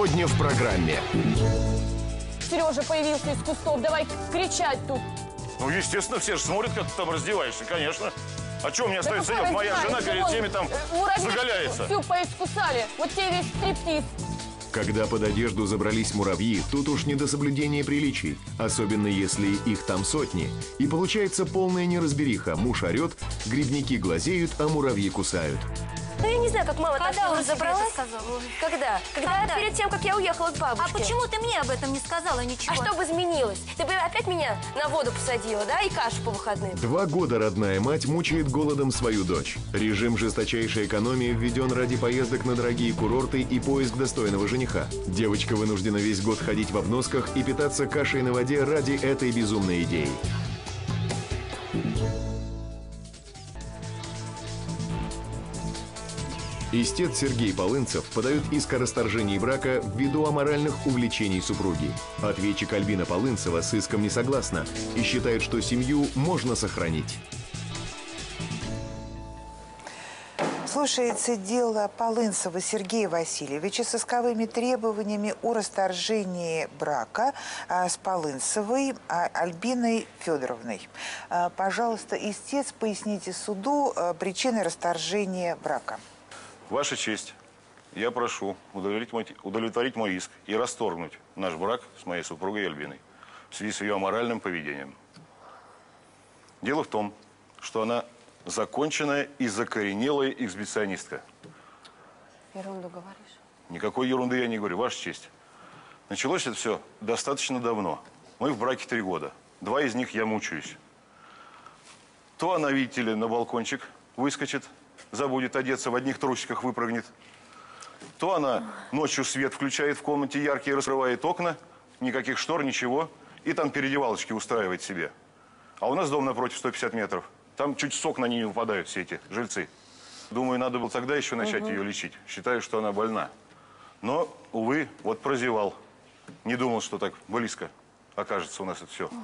Сегодня в программе. Сережа появился из кустов, давай кричать тут. Ну, естественно, все же смотрят, как ты там раздеваешься, конечно. А что мне остается делать? Моя жена перед всеми там заголяется. Всю поискусали. Вот тебе весь стриптиз. Когда под одежду забрались муравьи, тут уж не до соблюдения приличий. Особенно если их там сотни. И получается полная неразбериха. Муж орет, грибники глазеют, а муравьи кусают. Ну, я не знаю, как мама Когда так он разобралась. сказал? Когда? Когда? Перед тем, как я уехала к бабушке. А почему ты мне об этом не сказала ничего? А что бы изменилось? Ты бы опять меня на воду посадила, да? И кашу по выходным. 2 года родная мать мучает голодом свою дочь. Режим жесточайшей экономии введен ради поездок на дорогие курорты и поиск достойного жениха. Девочка вынуждена весь год ходить в обносках и питаться кашей на воде ради этой безумной идеи. Истец Сергей Полынцев подает иск о расторжении брака ввиду аморальных увлечений супруги. Ответчик Альбина Полынцева с иском не согласна и считает, что семью можно сохранить. Слушается дело Полынцева Сергея Васильевича с исковыми требованиями о расторжении брака с Полынцевой Альбиной Федоровной. Пожалуйста, истец, поясните суду причины расторжения брака. Ваша честь, я прошу удовлетворить мой иск и расторгнуть наш брак с моей супругой Альбиной в связи с ее аморальным поведением. Дело в том, что она законченная и закоренелая эксбиционистка. Ерунду говоришь. Никакой ерунды я не говорю, Ваша честь. Началось это все достаточно давно. Мы в браке 3 года. 2 из них я мучаюсь. То она, видите ли, на балкончик выскочит, забудет одеться, в одних трусиках выпрыгнет. То она ночью свет включает в комнате яркий, раскрывает окна, никаких штор, ничего, и там переодевалочки устраивает себе. А у нас дом напротив 150 метров. Там чуть с окна не выпадают все эти жильцы. Думаю, надо было тогда еще начать ее лечить. Считаю, что она больна. Но, увы, вот прозевал. Не думал, что так близко окажется у нас это все.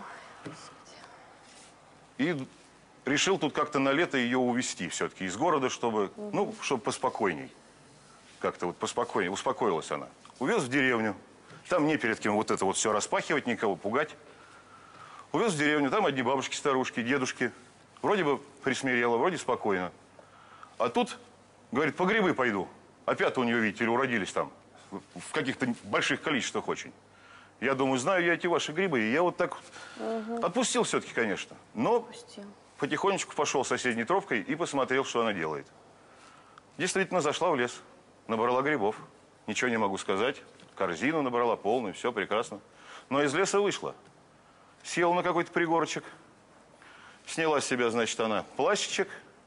И решил тут как-то на лето ее увезти все-таки из города, чтобы, ну, чтобы поспокойней. Как-то вот поспокойней, успокоилась она. Увез в деревню. Там не перед кем вот это вот все распахивать, никого пугать. Увез в деревню, там одни бабушки, старушки, дедушки. Вроде бы присмирела, вроде спокойно. А тут, говорит, по грибы пойду. Опять у нее, видите ли, уродились там. В каких-то больших количествах очень. Я думаю, знаю я эти ваши грибы. И я вот так отпустил все-таки, конечно. Но потихонечку пошел соседней тропкой и посмотрел, что она делает. Действительно, зашла в лес, набрала грибов. Ничего не могу сказать. Корзину набрала полную, все прекрасно. Но из леса вышла. Села на какой-то пригорочек. Сняла с себя, значит, она плащичек.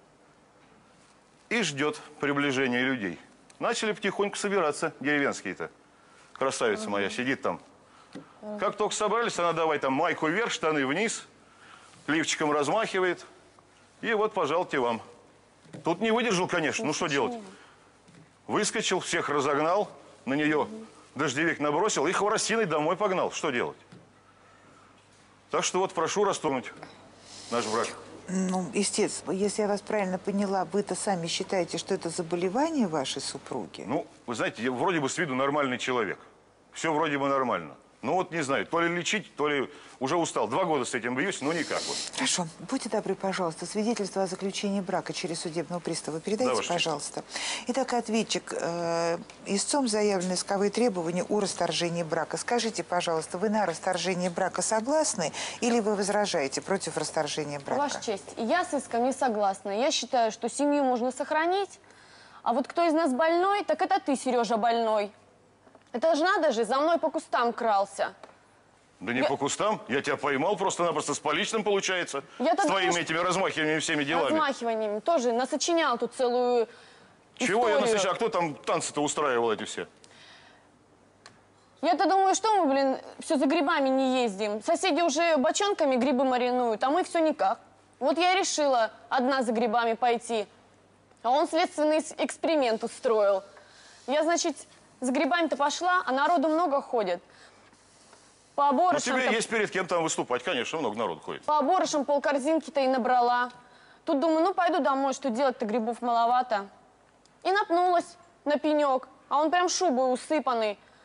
И ждет приближения людей. Начали потихоньку собираться деревенские-то. Красавица моя сидит там. Как только собрались, она давай там майку вверх, штаны вниз. Лифчиком размахивает. И вот, пожалуйте вам. Тут не выдержал, конечно. Ну, что делать? Выскочил, всех разогнал. На нее дождевик набросил и хворостиной домой погнал. Что делать? Так что вот прошу расторгнуть наш брак. Ну, истец, если я вас правильно поняла, вы-то сами считаете, что это заболевание вашей супруги? Ну, вы знаете, я вроде бы с виду нормальный человек. Все вроде бы нормально. Ну вот не знаю, то ли лечить, то ли уже устал. 2 года с этим бьюсь, но никак вот. Хорошо. Будьте добры, пожалуйста, свидетельство о заключении брака через судебного пристава передайте, Да, пожалуйста. Итак, ответчик, истцом заявлены исковые требования о расторжении брака. Скажите, пожалуйста, вы на расторжение брака согласны или вы возражаете против расторжения брака? Ваша честь, я с иском не согласна. Я считаю, что семью можно сохранить. А вот кто из нас больной, так это ты, Сережа, больной. Это же надо же, за мной по кустам крался. Да не по кустам, я тебя поймал просто-напросто с поличным, получается. С твоими этими размахиваниями всеми делами. Размахиваниями тоже насочинял тут целую Чего я историю. насочинял? А кто там танцы-то устраивал эти все? Я-то думаю, что мы, блин, все за грибами не ездим. Соседи уже бочонками грибы маринуют, а мы все никак. Вот я и решила одна за грибами пойти. А он следственный эксперимент устроил. Я, значит, за грибами-то пошла, а народу много ходит. По Ну, оборышам... тебе есть перед кем там выступать, конечно, много народу ходит. По оборышам полкорзинки-то и набрала. Тут думаю, ну пойду домой, что делать-то, грибов маловато. И напнулась на пенек, а он прям шубой усыпанный.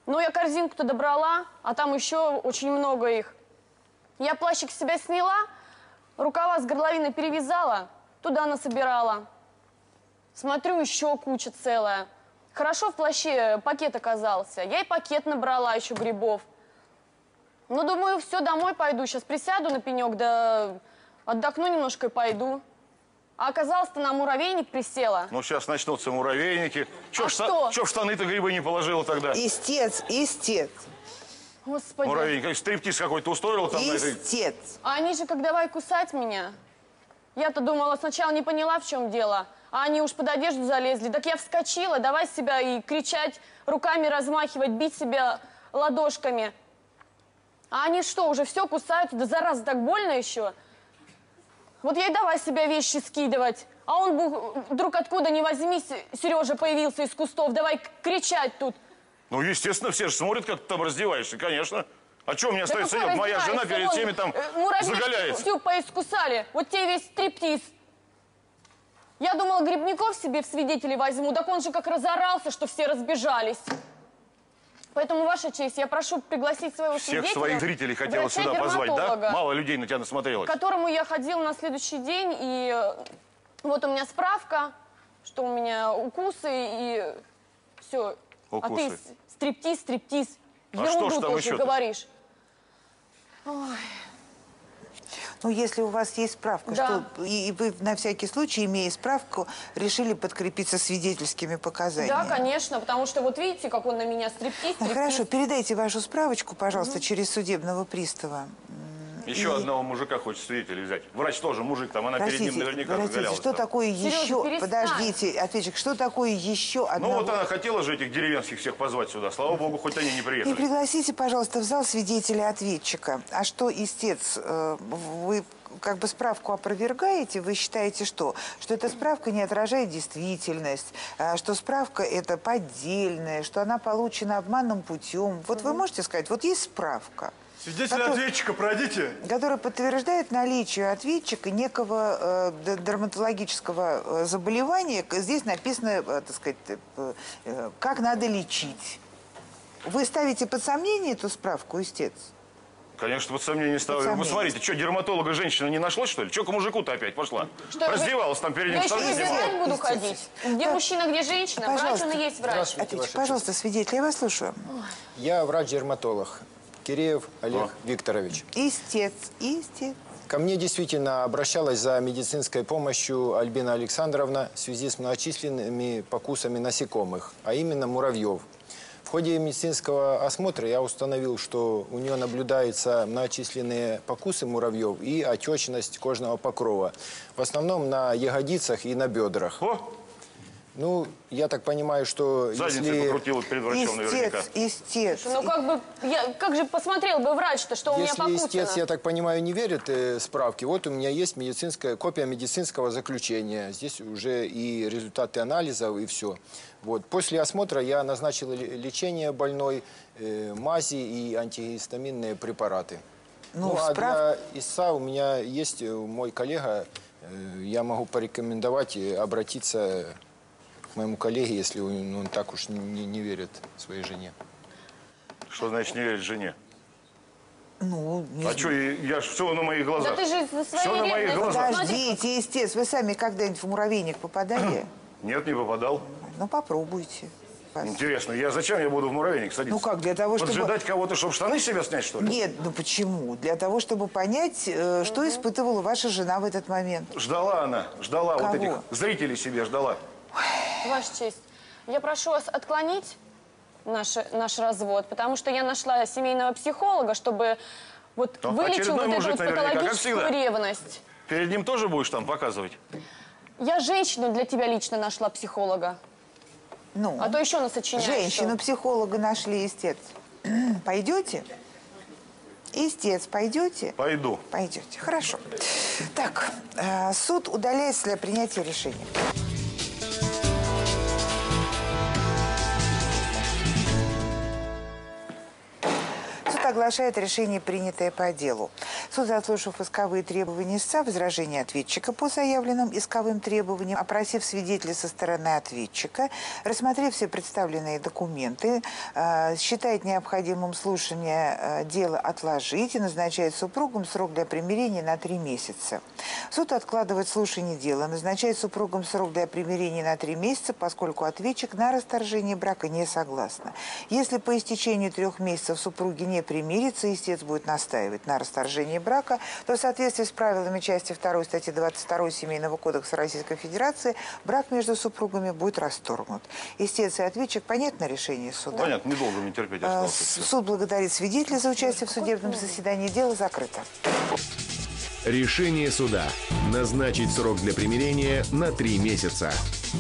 Ну, я корзинку-то добрала, а там еще очень много их. Я плащик с себя сняла, рукава с горловиной перевязала, туда насобирала. Смотрю, еще куча целая. Хорошо в плаще пакет оказался. Я и пакет набрала еще грибов. Ну, думаю, все, домой пойду. Сейчас присяду на пенек, да отдохну немножко и пойду. А оказалось-то на муравейник присела. Ну, сейчас начнутся муравейники. Че что? в штаны-то грибы не положила тогда? Истец, истец, Господи. Муравейник, стриптиз какой-то устроил там на этой... истец. А они же как давай кусать меня. Я-то думала, сначала не поняла, в чем дело. А они уж под одежду залезли. Так я вскочила, давай себя и кричать, руками размахивать, бить себя ладошками. А они что, уже все кусают? Да зараза, так больно еще. Вот я и давай себя вещи скидывать. А он вдруг откуда ни возьмись, Сережа появился из кустов. Давай кричать тут. Ну, естественно, все же смотрят, как ты там раздеваешься, конечно. А что мне остается делать? Моя жена перед всеми там заголяется. Всю поискусали. Вот тебе весь стриптиз. Я думала, Грибников себе в свидетели возьму. Так он же как разорался, что все разбежались. Поэтому, Ваша честь, я прошу пригласить своего свидетеля. Всех своих зрителей хотела сюда позвать, да? Мало людей на тебя насмотрелось. К которому я ходила на следующий день. И вот у меня справка, что у меня укусы и все. Укусы. А ты стриптиз. А что ж Ерунду там тоже еще-то? говоришь. Ну, если у вас есть справка, Да. что и вы на всякий случай, имея справку, решили подкрепиться свидетельскими показаниями. Да, конечно, потому что вот видите, как он на меня стриптиз. Хорошо, передайте вашу справочку, пожалуйста, через судебного пристава. Еще одного мужика хочет свидетелей взять. Врач тоже мужик там, она перед ним наверняка заголялась. что там. такое Сережа, еще... перестань. Подождите, ответчик, что такое еще одного... Ну вот она хотела же этих деревенских всех позвать сюда. Слава богу, хоть они не И приехали. пригласите, пожалуйста, в зал свидетеля-ответчика. А что, истец, вы как бы справку опровергаете? Вы считаете что? Что эта справка не отражает действительность, что справка это поддельная, что она получена обманным путем. Вот вы можете сказать, вот есть справка. Свидетеля-ответчика пройдите. Который подтверждает наличие у ответчика некого дерматологического заболевания. Здесь написано, так сказать, как надо лечить. Вы ставите под сомнение эту справку, истец? Конечно, под сомнение ставлю. Вы смотрите, что, дерматолога женщина не нашлось, что ли? Что к мужику-то опять пошла? Что, раздевалась там перед ним. Я еще штаны снимала. выбирать буду ходить. Где мужчина, где женщина? Врач он и есть врач. Ответчик, Ваша пожалуйста, свидетель, я вас слушаю. Я врач-дерматолог. Киреев Олег Викторович. Истец, истец. Ко мне действительно обращалась за медицинской помощью Альбина Александровна в связи с многочисленными покусами насекомых, а именно муравьев. В ходе медицинского осмотра я установил, что у нее наблюдаются многочисленные покусы муравьев и отечность кожного покрова. В основном на ягодицах и на бедрах. О, Ну, я так понимаю, что задницей покрутила перед врачом наверняка. Истец. Ну как же посмотрел бы врач-то, что у меня Если покусано? истец, я так понимаю, не верит справке, вот у меня есть копия медицинского заключения. Здесь уже и результаты анализов, и все. Вот. После осмотра я назначил лечение больной, мази и антигистаминные препараты. Ну, А для ИСА у меня есть мой коллега, я могу порекомендовать обратиться к моему коллеге, если он так уж не верит своей жене. Что значит не верить жене? Ну, не А что, я ж все на моих глазах. Да ты же за Все своей на моих ревностью. глазах. Подождите, истец, вы сами когда-нибудь в муравейник попадали? Нет, не попадал. Ну, попробуйте. Интересно, зачем я буду в муравейник садиться? Ну как, для того, чтобы... Поджидать кого-то, чтобы штаны с себя снять, что ли? Нет, ну почему? Для того, чтобы понять, что испытывала ваша жена в этот момент. Ждала она, ждала Кого? вот этих зрителей себе, ждала. Ваша честь, я прошу вас отклонить наш развод, потому что я нашла семейного психолога, чтобы вот Ну, вылечил очередной вот эту мужик вот наверняка, как патологическую всегда. ревность. Перед ним тоже будешь там показывать? Я женщину для тебя лично нашла психолога. Ну, А то еще насочиняешь. женщину-психолога нашли, истец. Пойдете? Истец, пойдете? Пойду. Пойдете. Хорошо. Так, суд удаляется для принятия решения. Суд оглашает решение, принятое по делу. Суд, заслушав исковые требования истца, возражения ответчика по заявленным исковым требованиям, опросив свидетелей со стороны ответчика, рассмотрев все представленные документы, считает необходимым слушание дела отложить и назначает супругам срок для примирения на 3 месяца. Суд откладывает слушание дела, назначает супругам срок для примирения на 3 месяца, поскольку ответчик на расторжение брака не согласна. Если по истечению 3 месяцев супруги не примирятся, истец будет настаивать на расторжении брака, то в соответствии с правилами части 2 статьи 22 Семейного кодекса Российской Федерации брак между супругами будет расторгнут. Истец и ответчик, понятно решение суда? Понятно, недолго мне терпеть осталось. Суд благодарит свидетелей за участие в судебном заседании. Дело закрыто. Решение суда. Назначить срок для примирения на 3 месяца.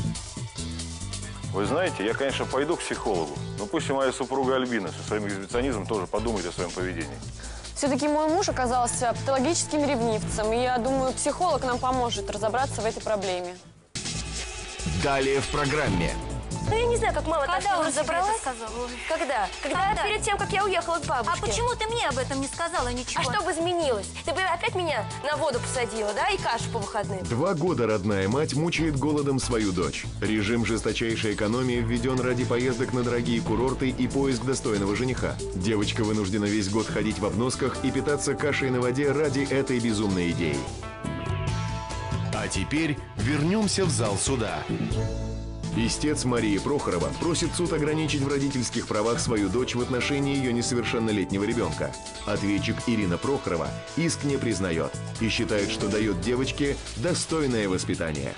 Вы знаете, я, конечно, пойду к психологу, но пусть и моя супруга Альбина со своим эксгибиционизмом тоже подумает о своем поведении. Все-таки мой муж оказался патологическим ревнивцем, и я думаю, психолог нам поможет разобраться в этой проблеме. Далее в программе. Ну, я не знаю, как мама так Когда он разобралась. тебе это сказал? Когда? Когда перед тем, как я уехала к бабушке. А почему ты мне об этом не сказала ничего? А что бы изменилось? Ты бы опять меня на воду посадила, да? И кашу по выходным. 2 года родная мать мучает голодом свою дочь. Режим жесточайшей экономии введен ради поездок на дорогие курорты и поиск достойного жениха. Девочка вынуждена весь год ходить в обносках и питаться кашей на воде ради этой безумной идеи. А теперь вернемся в зал суда. Истец Мария Прохорова просит суд ограничить в родительских правах свою дочь в отношении ее несовершеннолетнего ребенка. Ответчик Ирина Прохорова иск не признает и считает, что дает девочке достойное воспитание.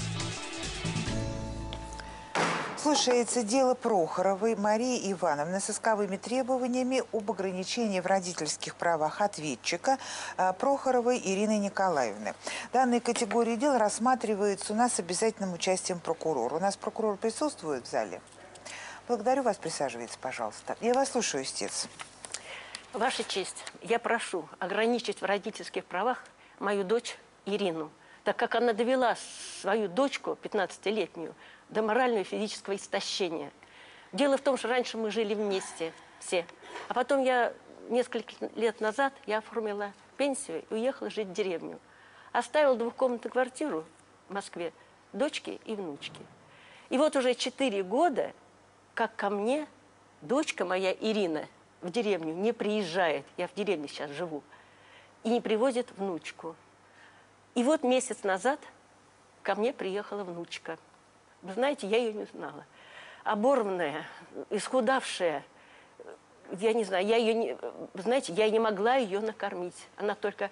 Слушается дело Прохоровой Марии Ивановны с исковыми требованиями об ограничении в родительских правах ответчика Прохоровой Ирины Николаевны. Данные категории дел рассматриваются у нас с обязательным участием прокурора. У нас прокурор присутствует в зале. Благодарю вас, присаживайтесь, пожалуйста. Я вас слушаю, истец. Ваша честь, я прошу ограничить в родительских правах мою дочь Ирину, так как она довела свою дочку, 15-летнюю, до морального и физического истощения. Дело в том, что раньше мы жили вместе все, а потом несколько лет назад я оформила пенсию и уехала жить в деревню. Оставила 2-комнатную квартиру в Москве дочке и внучке. И вот уже 4 года, как ко мне дочка моя Ирина в деревню не приезжает, я в деревне сейчас живу, и не привозит внучку. И вот месяц назад ко мне приехала внучка. Вы знаете, я ее не знала. Оборванная, исхудавшая, я не знаю, знаете, я не могла ее накормить. Она только,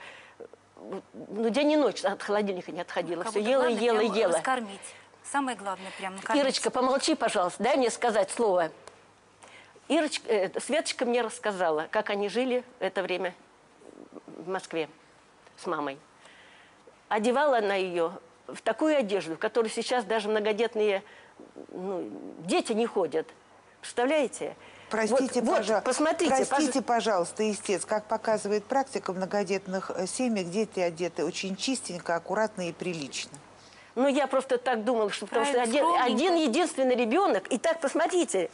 день и ночь от холодильника не отходила. Все ела, ела. Раскормить. Самое главное, прям накормить. Ирочка, помолчи, пожалуйста, дай мне сказать слово. Светочка мне рассказала, как они жили это время в Москве с мамой. Одевала она ее в такую одежду, в которой сейчас даже многодетные дети не ходят. Представляете? Простите, посмотрите, простите, пожалуйста, истец, как показывает практика, в многодетных семьях дети одеты очень чистенько, аккуратно и прилично. Ну, я просто так думала, что потому что один единственный ребенок. И так, посмотрите.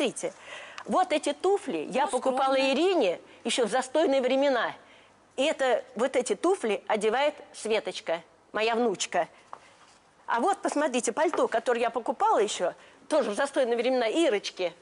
Вот эти туфли я покупала Ирине еще в застойные времена. И вот эти туфли одевает Светочка, моя внучка. А вот, посмотрите, пальто, которое я покупала еще, тоже в застойные времена Ирочки.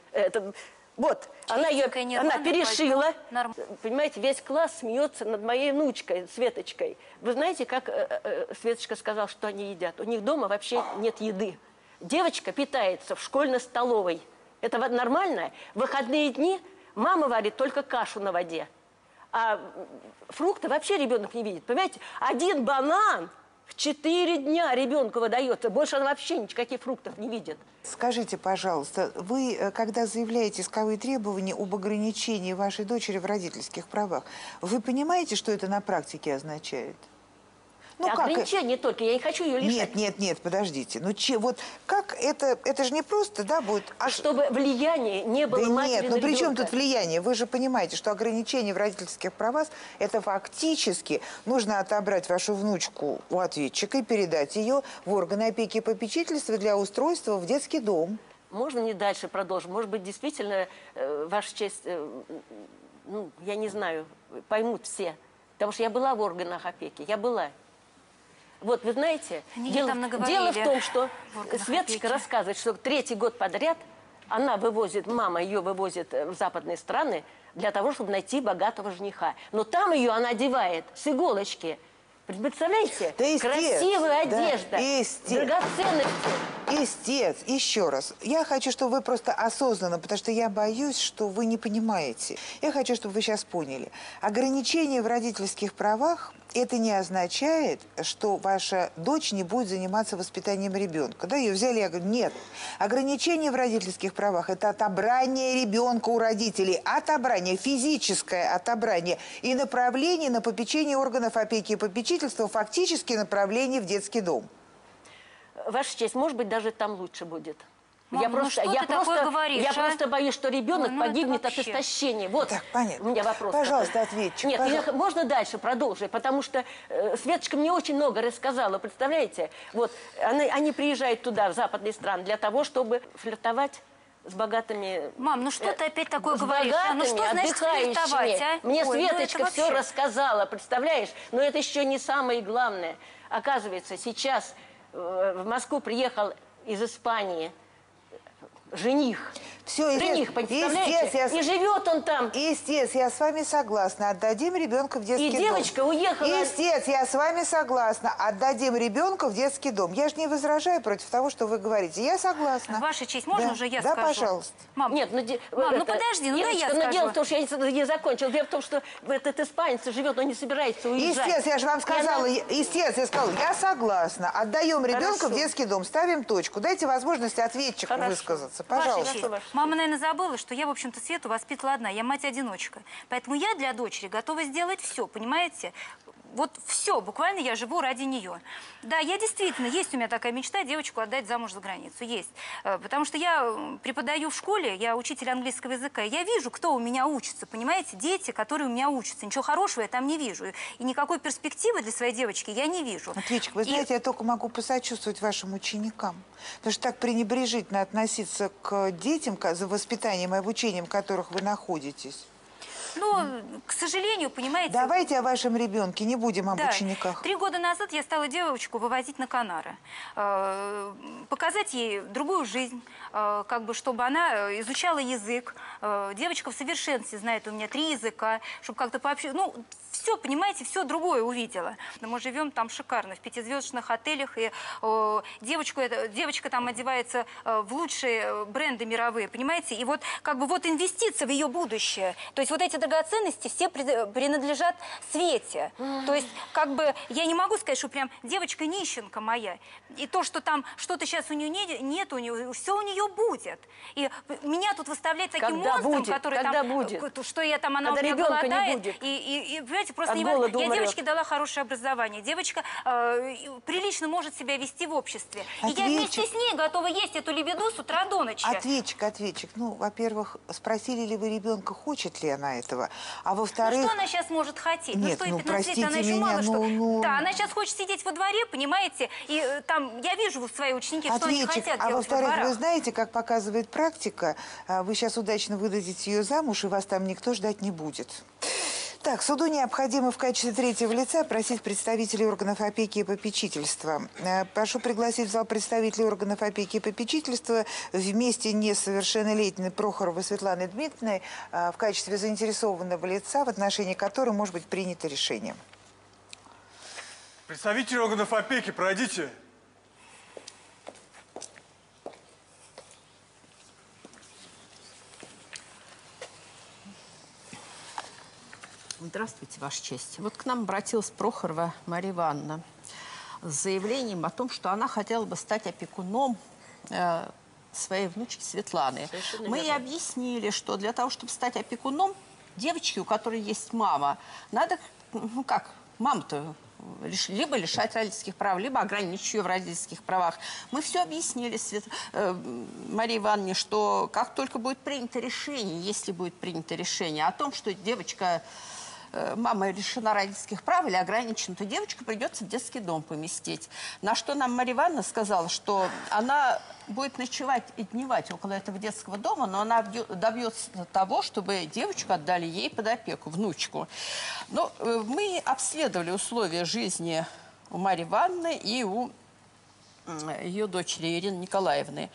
Она перешила. Понимаете, весь класс смеется над моей внучкой, Светочкой. Вы знаете, как Светочка сказала, что они едят? У них дома вообще нет еды. Девочка питается в школьной столовой. Это нормально? В выходные дни мама варит только кашу на воде. А фрукты вообще ребенок не видит. Понимаете, 1 банан в 4 дня ребенку выдается. Больше он вообще никаких фруктов не видит. Скажите, пожалуйста, вы, когда заявляете исковые требования об ограничении вашей дочери в родительских правах, вы понимаете, что это на практике означает? Ограничение только, я не хочу ее лишать. Нет, подождите. Вот как это же не просто, да, будет... Чтобы влияние не было матери на Нет, при чем ребенка? тут влияние? Вы же понимаете, что ограничение в родительских правах, это фактически нужно отобрать вашу внучку у ответчика и передать ее в органы опеки и попечительства для устройства в детский дом. Можно не дальше продолжим? Может быть, действительно, ваша честь, я не знаю, поймут все. Потому что я была в органах опеки, я была. Вот, вы знаете, дело в том, что Светочка рассказывает, что 3-й год подряд она вывозит, мама ее вывозит в западные страны для того, чтобы найти богатого жениха. Но там ее она одевает с иголочки. Представляете? Да, красивая одежда, драгоценности. Истец, еще раз. Я хочу, чтобы вы просто осознанно, потому что я боюсь, что вы не понимаете. Я хочу, чтобы вы сейчас поняли. Ограничение в родительских правах – это не означает, что ваша дочь не будет заниматься воспитанием ребенка. Да, ее взяли, я говорю, нет. Ограничение в родительских правах – это отобрание ребенка у родителей. Отобрание, физическое отобрание и направление на попечение органов опеки и попечительства, фактически направление в детский дом. Ваша честь, может быть, даже там лучше будет. Мам, я просто боюсь, что ребенок погибнет от истощения. Вот так, понятно. У меня вопрос. Пожалуйста, ответьте. Нет, можно дальше продолжить, потому что Светочка мне очень много рассказала, представляете? Вот, они приезжают туда, в западные страны, для того, чтобы флиртовать с богатыми... Мам, ну что ты опять такое говоришь? Богатыми, ну что значит флиртовать, а? Мне Ой, Светочка все рассказала, представляешь? Но это еще не самое главное. Оказывается, сейчас в Москву приехал из Испании жених. Все, жених, представляете? И живет он там. Истец, я с вами согласна. Отдадим ребенка в детский дом. И девочка уехала. Истец, я с вами согласна. Отдадим ребенка в детский дом. Я же не возражаю против того, что вы говорите. Я согласна. Ваша честь, можно уже я скажу? Да, пожалуйста. Мам, нет, ну подожди, ну да я скажу. Но дело в том, что я не закончила. Дело в том, что этот испанец живет, он не собирается уезжать. Истец, я же вам сказала, истец, я сказала, я согласна. Отдаем ребенка в детский дом. Ставим точку. Дайте возможность ответчику высказаться. Пожалуйста. Мама, наверное, забыла, что я, в общем-то, Свету воспитывала одна. Я мать-одиночка. Поэтому я для дочери готова сделать все, понимаете? Вот все, буквально я живу ради нее. Да, я действительно, есть у меня такая мечта девочку отдать замуж за границу. Есть. Потому что я преподаю в школе, я учитель английского языка. Я вижу, кто у меня учится, понимаете? Дети, которые у меня учатся. Ничего хорошего я там не вижу. И никакой перспективы для своей девочки я не вижу. Ответчик, вы знаете, я только могу посочувствовать вашим ученикам. Потому что так пренебрежительно относиться к детям, за воспитанием и обучением которых вы находитесь. Ну, к сожалению, понимаете... Давайте о вашем ребенке, не будем об учениках. 3 года назад я стала девочку вывозить на Канары. Показать ей другую жизнь, как бы, чтобы она изучала язык. Девочка в совершенстве знает у меня 3 языка, чтобы как-то пообщаться. Ну, все, понимаете, все другое увидела. Но мы живем там шикарно, в 5-звездочных отелях, и девочка там одевается в лучшие бренды мировые, понимаете? И вот как бы вот инвестиция в ее будущее. То есть вот эти драгоценности все принадлежат Свете. То есть как бы я не могу сказать, что прям девочка нищенка моя. И то, что там что-то сейчас у нее нет, все у нее будет. И меня тут выставляют таким монстром, который там, что я там, она у меня голодает. И понимаете, просто не важно. Я девочке дала хорошее образование. Девочка прилично может себя вести в обществе. Ответчик. И я вместе с ней готова есть эту лебеду с утра до ночи. Ответчик. Ну, во-первых, спросили ли вы ребенка, хочет ли она этого? А во-вторых... Ну, что она сейчас может хотеть? Нет, ну, что, 15 лет, она еще мало что. Да, она сейчас хочет сидеть во дворе, понимаете? И там, я вижу свои ученики, что они хотят делать во дворах. Вы знаете, как показывает практика, вы сейчас удачно выдадите ее замуж, и вас там никто ждать не будет. Так, суду необходимо в качестве третьего лица просить представителей органов опеки и попечительства. Прошу пригласить в зал представителей органов опеки и попечительства вместе несовершеннолетней Прохоровой Светланы Дмитриевны в качестве заинтересованного лица, в отношении которой может быть принято решение. Представители органов опеки, пройдите. Здравствуйте, Ваша честь. Вот к нам обратилась Прохорова Мария Ивановна с заявлением о том, что она хотела бы стать опекуном своей внучки Светланы. Мы ей объяснили, что для того, чтобы стать опекуном девочки, у которой есть мама, надо, ну как, маму-то либо лишать родительских прав, либо ограничить ее в родительских правах. Мы все объяснили Марии Ивановне, что как только будет принято решение, если будет принято решение о том, что девочка мама лишена родительских прав или ограничена, то девочку придется в детский дом поместить. На что нам Марья Ивановна сказала, что она будет ночевать и дневать около этого детского дома, но она добьется того, чтобы девочку отдали ей под опеку, внучку. Но мы обследовали условия жизни у Марьи Ивановны и у ее дочери Ирины Николаевны.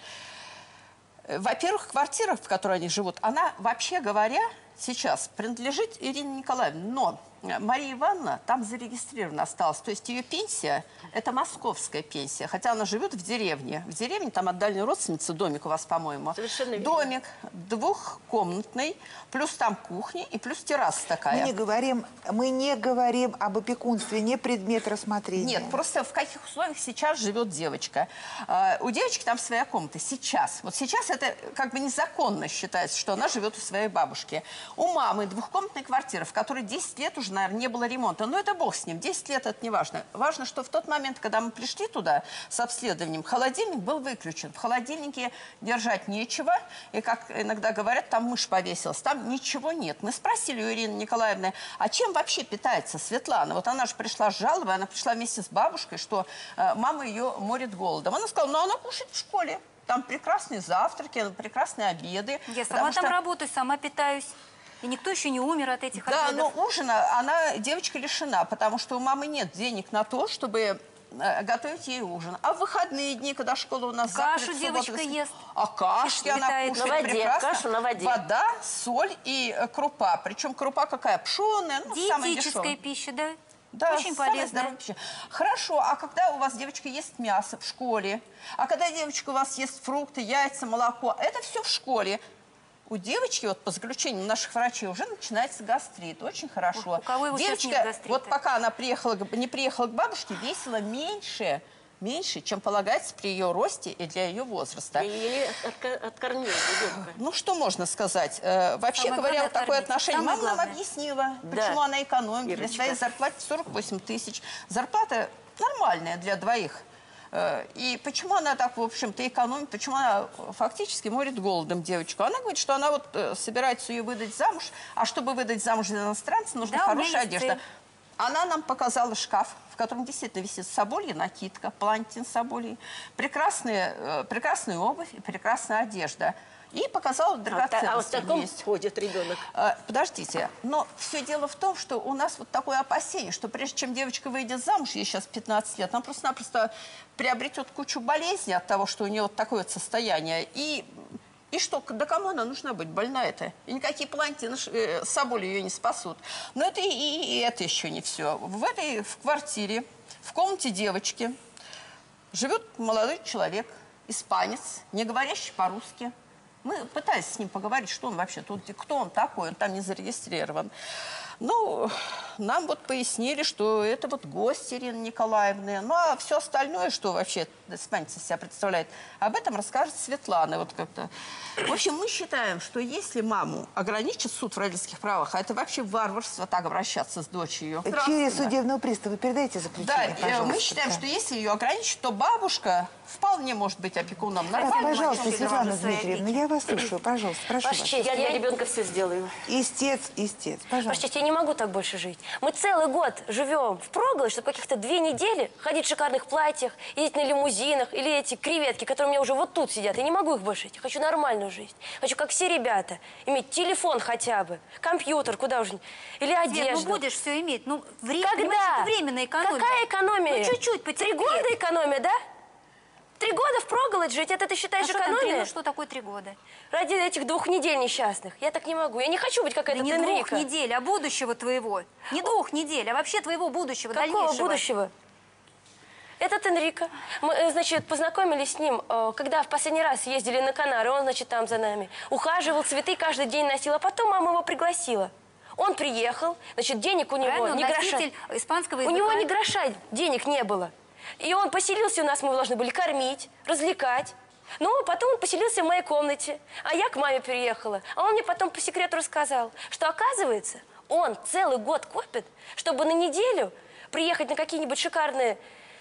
Во-первых, квартира, в которой они живут, она, вообще говоря, сейчас принадлежит Ирине Николаевне, но Мария Ивановна там зарегистрирована осталась. То есть ее пенсия – это московская пенсия, хотя она живет в деревне. В деревне там от дальней родственницы домик у вас, по-моему. Совершенно верно. Домик двухкомнатный, плюс там кухня и плюс терраса такая. Мы не говорим об опекунстве, не предмет рассмотрения. Нет, просто в каких условиях сейчас живет девочка. У девочки там своя комната сейчас. Вот сейчас это как бы незаконно считается, что она живет у своей бабушки. У мамы двухкомнатная квартира, в которой 10 лет уже, наверное, не было ремонта. Но это бог с ним, 10 лет это не важно. Важно, что в тот момент, когда мы пришли туда с обследованием, холодильник был выключен. В холодильнике держать нечего. И, как иногда говорят, там мышь повесилась. Там ничего нет. Мы спросили у Ирины Николаевны, а чем вообще питается Светлана? Вот она же пришла с жалобой, она пришла вместе с бабушкой, что мама ее морит голодом. Она сказала, ну она кушает в школе. Там прекрасные завтраки, прекрасные обеды. Я сама там работаю, сама питаюсь. И никто еще не умер от этих обедов. Да, но ужина она, девочка, лишена, потому что у мамы нет денег на то, чтобы готовить ей ужин. А в выходные дни, когда школа у нас кашу закрыта, девочка ест. А кашки она кушает на воде, прекрасно. кашу на воде. Вода, соль и крупа. Причем крупа какая? Пшеная, ну, самая Диетическая дешевая. пища, да? Да, очень самая полезная. здоровая пища. Хорошо, а когда у вас девочка ест мясо в школе? А когда девочка у вас ест фрукты, яйца, молоко? Это все в школе. У девочки, вот по заключению наших врачей, уже начинается гастрит. Очень хорошо. У кого его сейчас девочка, нет гастрита? вот пока она не приехала к бабушке, весила меньше, чем полагается при ее росте и для ее возраста. Или откормили ребенка. Ну, что можно сказать? Вообще Самое говоря, главное вот такое откормить. отношение. Самое Мама нам главное. объяснила, Да. почему она экономит. Для Ирочка. своей зарплаты 48 тысяч. Зарплата нормальная для двоих. И почему она так, в общем-то, экономит, почему она фактически морит голодом девочку? Она говорит, что она вот собирается ее выдать замуж, а чтобы выдать замуж за иностранца, нужна Да, у меня хорошая есть одежда. цель. Она нам показала шкаф, в котором действительно висит соболья накидка, палантин собольей, прекрасная обувь и прекрасная одежда. И показала драгоценности. А вот в таком есть. ходит ребенок. Подождите, но все дело в том, что у нас вот такое опасение, что прежде чем девочка выйдет замуж, ей сейчас 15 лет, она просто-напросто приобретет кучу болезней от того, что у нее вот такое вот состояние. И что, да кому она нужна быть, больная-то? И никакие палантины соболи ее не спасут. Но это и это еще не все. В квартире, в комнате девочки живет молодой человек, испанец, не говорящий по-русски. Мы пытались с ним поговорить, что он вообще тут, кто он такой, он там не зарегистрирован. Ну, нам вот пояснили, что это вот гость Ирины Николаевны. Ну, а все остальное, что вообще испанец из себя представляет, об этом расскажет Светлана. Вот как-то. В общем, мы считаем, что если маму ограничит суд в родительских правах, а это вообще варварство так обращаться с дочерью. Через судебного пристава передайте заключение, Да, пожалуйста. мы считаем, что если ее ограничить, то бабушка вполне может быть опекуном. Так, Нормально. пожалуйста, мальчик, Светлана он же своей Дмитриевна, я вас слушаю, пожалуйста, прошу Ваша вас. честь, Я для ребенка все сделаю. Истец, Ваша пожалуйста. честь, я не могу так больше жить. Мы целый год живем впроголодь, чтобы каких-то 2 недели ходить в шикарных платьях, ездить на лимузинах или эти креветки, которые у меня уже вот тут сидят. Я не могу их больше жить. Я хочу нормальную жизнь. Хочу, как все ребята, иметь телефон хотя бы, компьютер, куда уже, или одежду. Свет, ну будешь все иметь. Ну, Когда? это временная экономия. Какая экономия? Ну, чуть-чуть 3 потерпи. года экономия, да? 3 года впроголодь жить, это ты считаешь А что там экономия? ну, что такое 3 года? Ради этих 2 недель несчастных. Я так не могу. Я не хочу быть как Да этот не 2 Энрико. недель, а будущего твоего. Не 2 недель, а вообще твоего будущего, Какого дальнейшего. будущего? Этот Энрико. Мы, значит, познакомились с ним, когда в последний раз ездили на Канары. Он, значит, там за нами. Ухаживал, цветы каждый день носил. А потом мама его пригласила. Он приехал, значит, денег у него Правильно, ни он гроша. носитель испанского У языка. него ни гроша денег не было. И он поселился у нас, мы его должны были кормить, развлекать. Ну, потом он поселился в моей комнате, а я к маме переехала. А он мне потом по секрету рассказал, что, оказывается, он целый год копит, чтобы на неделю приехать на какие-нибудь шикарный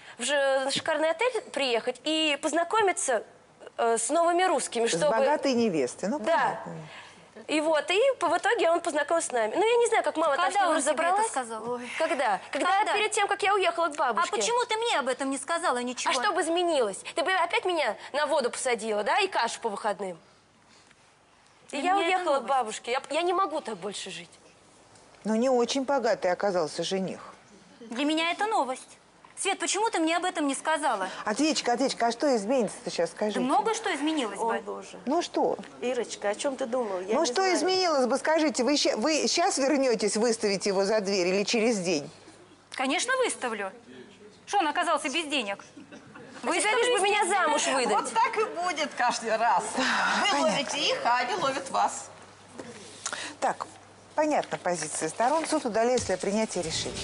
отель приехать и познакомиться с новыми русскими, С чтобы... богатой невестой, ну, Да. понятно. И вот, и в итоге он познакомился с нами. Ну, я не знаю, как мама там с Когда ним он тебе разобралась. это сказал? Ой. Когда? Когда перед тем, как я уехала к бабушке. А почему ты мне об этом не сказала ничего? А что бы изменилось? Ты бы опять меня на воду посадила, да, и кашу по выходным. И я уехала к бабушке. Я не могу так больше жить. Но не очень богатый оказался жених. Для меня это новость. Свет, почему ты мне об этом не сказала? Ответчик, а что изменится-то сейчас, скажите? Да много что изменилось бы. Ой, Боже. Ну что? Ирочка, о чем ты думала? Я Ну не что знаю. изменилось бы, скажите? Вы сейчас вернетесь выставить его за дверь или через день? Конечно, выставлю. Что он оказался без денег? Вы тебя лишь бы меня замуж выдать. Вот так и будет каждый раз. Вы ловите их, а они ловят вас. Так, понятна позиция сторон. Суд удаляется для принятия решения.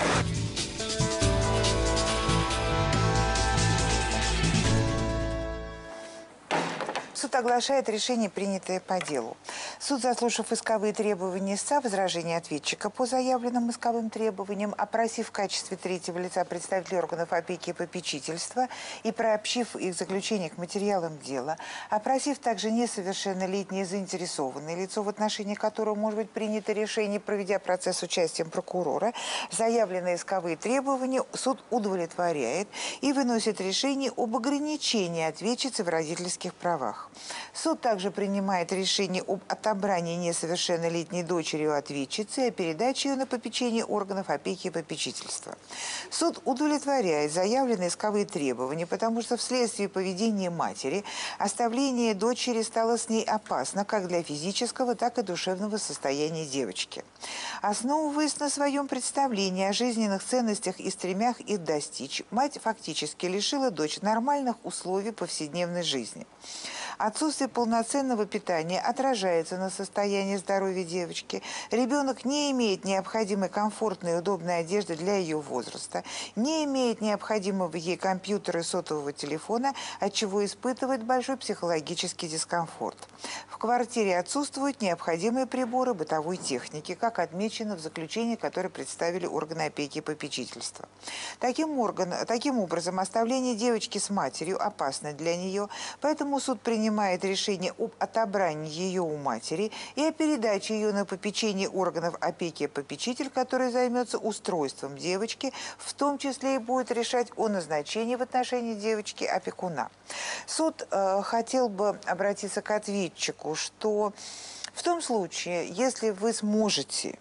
Суд оглашает решение, принятое по делу. Суд, заслушав исковые требования истца, возражения ответчика по заявленным исковым требованиям, опросив в качестве третьего лица представителей органов опеки и попечительства и приобщив их заключение к материалам дела, опросив также несовершеннолетнее заинтересованное лицо, в отношении которого может быть принято решение, проведя процесс с участием прокурора, заявленные исковые требования суд удовлетворяет и выносит решение об ограничении ответчицы в родительских правах. Суд также принимает решение об отобрании несовершеннолетней дочери у ответчицы и о передаче ее на попечение органов опеки и попечительства. Суд удовлетворяет заявленные исковые требования, потому что вследствие поведения матери оставление дочери стало с ней опасно как для физического, так и душевного состояния девочки. Основываясь на своем представлении о жизненных ценностях и стремях их достичь, мать фактически лишила дочь нормальных условий повседневной жизни. Отсутствие полноценного питания отражается на состоянии здоровья девочки. Ребенок не имеет необходимой комфортной и удобной одежды для ее возраста, не имеет необходимого ей компьютера и сотового телефона, отчего испытывает большой психологический дискомфорт. В квартире отсутствуют необходимые приборы бытовой техники, как отмечено в заключении, которое представили органы опеки и попечительства. Таким образом, оставление девочки с матерью опасно для нее, поэтому суд принимает решение об отобрании ее у матери и о передаче ее на попечение органов опеки и попечитель, который займется устройством девочки, в том числе и будет решать о назначении в отношении девочки опекуна. Суд хотел бы обратиться к ответчику, что в том случае, если вы сможете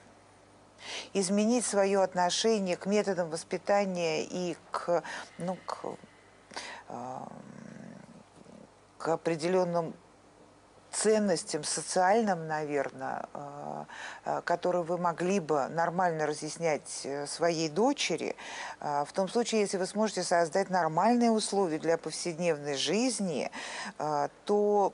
изменить свое отношение к методам воспитания и к определенным ценностям социальным, наверное, которые вы могли бы нормально разъяснять своей дочери, в том случае, если вы сможете создать нормальные условия для повседневной жизни, то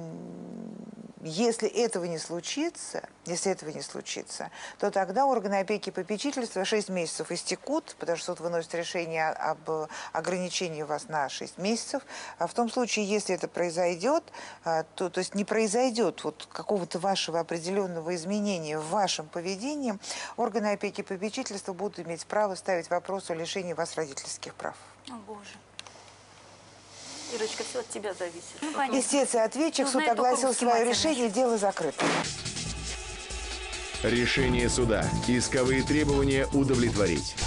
если этого не случится, то тогда органы опеки и попечительства 6 месяцев истекут, потому что суд выносит решение об ограничении вас на 6 месяцев. А в том случае, если это произойдет, то есть не произойдет вот какого-то вашего определенного изменения в вашем поведении, органы опеки и попечительства будут иметь право ставить вопрос о лишении вас родительских прав. О, Боже. Ирочка, все от тебя зависит. Ну, понятно. Истец и ответчик, суд огласил свое решение, дело закрыто. Решение суда. Исковые требования удовлетворить.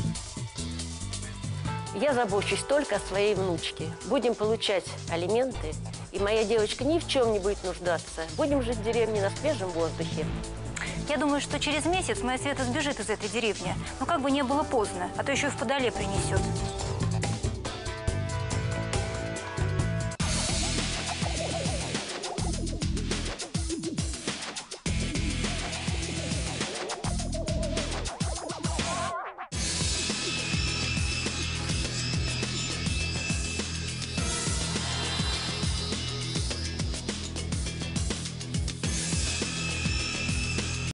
Я забочусь только о своей внучке. Будем получать алименты, и моя девочка ни в чем не будет нуждаться. Будем жить в деревне на свежем воздухе. Я думаю, что через месяц моя Света сбежит из этой деревни. Но как бы не было поздно, а то еще и в Подоле принесет.